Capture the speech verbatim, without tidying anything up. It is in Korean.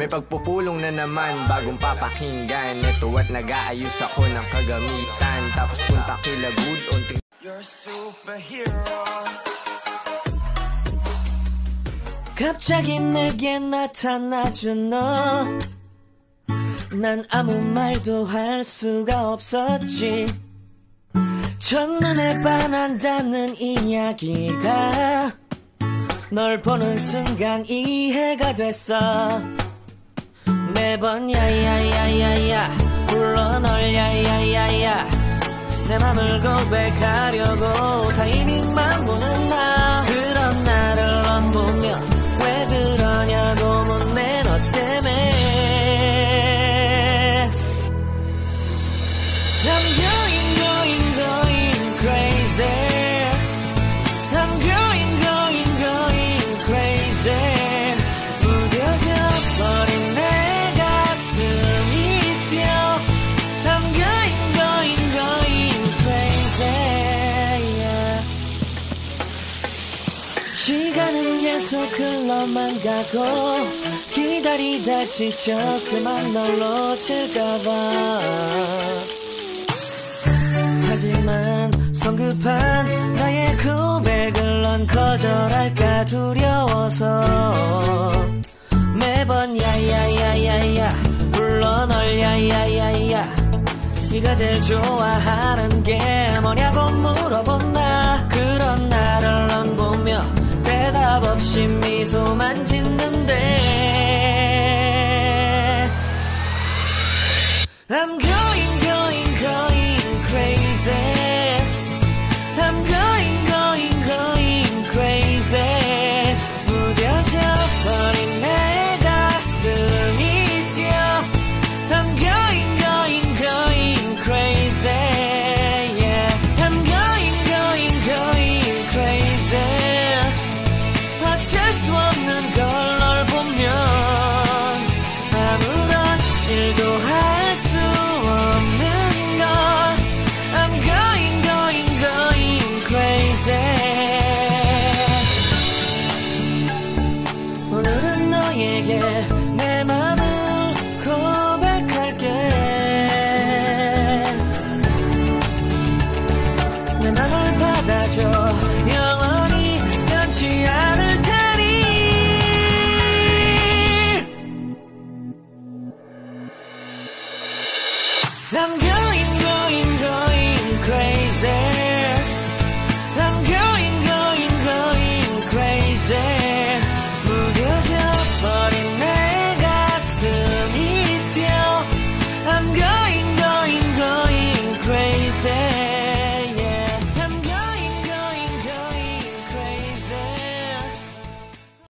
May pagpupulong na naman, bagong papakinggan. Ito at nag-aayos ako ng kagamitan. Tapos punta kila good unting You're a superhero. 갑자기 내게 나타나준 너, 난 아무 말도 할 수가 없었지. 첫눈에 반한다는 이야기가 널 보는 순간 이해가 됐어. 매번 야야야야야 불러 널 야야야야 내 맘을 고백하려고 타이밍만 보는 나. 그런 나를 넌 보며 왜 그러냐고 묻네 너 때문에. I'm going going going crazy. I'm going going going crazy. 무뎌져 버린 내 가슴이 뛰어. I'm going going going crazy. Yeah. 시간은 계속 흘러만 가고 기다리다 지쳐 그만 널 놓칠까봐. 하지만 성급한 나의 고백을 넌 거절할까 두려워서 매번 야야야야야 불러 널 야야야야 네가 제일 좋아하는 게 뭐냐고 물어본 나.